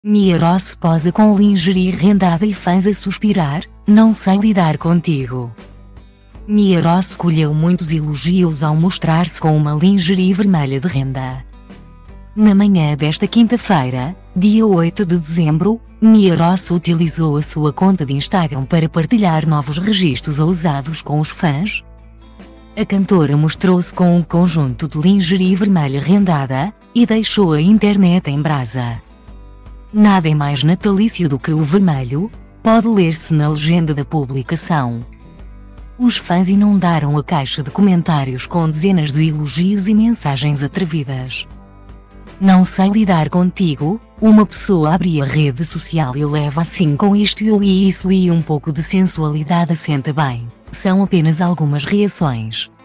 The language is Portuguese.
Mia Ross posa com lingerie rendada e fãs a suspirar, não sei lidar contigo. Mia Ross colheu muitos elogios ao mostrar-se com uma lingerie vermelha de renda. Na manhã desta quinta-feira, dia 8 de dezembro, Mia Ross utilizou a sua conta de Instagram para partilhar novos registros ousados com os fãs. A cantora mostrou-se com um conjunto de lingerie vermelha rendada, e deixou a internet em brasa. Nada é mais natalício do que o vermelho, pode ler-se na legenda da publicação. Os fãs inundaram a caixa de comentários com dezenas de elogios e mensagens atrevidas. Não sei lidar contigo, uma pessoa abre a rede social e leva assim com isto e isso e um pouco de sensualidade assenta bem, são apenas algumas reações.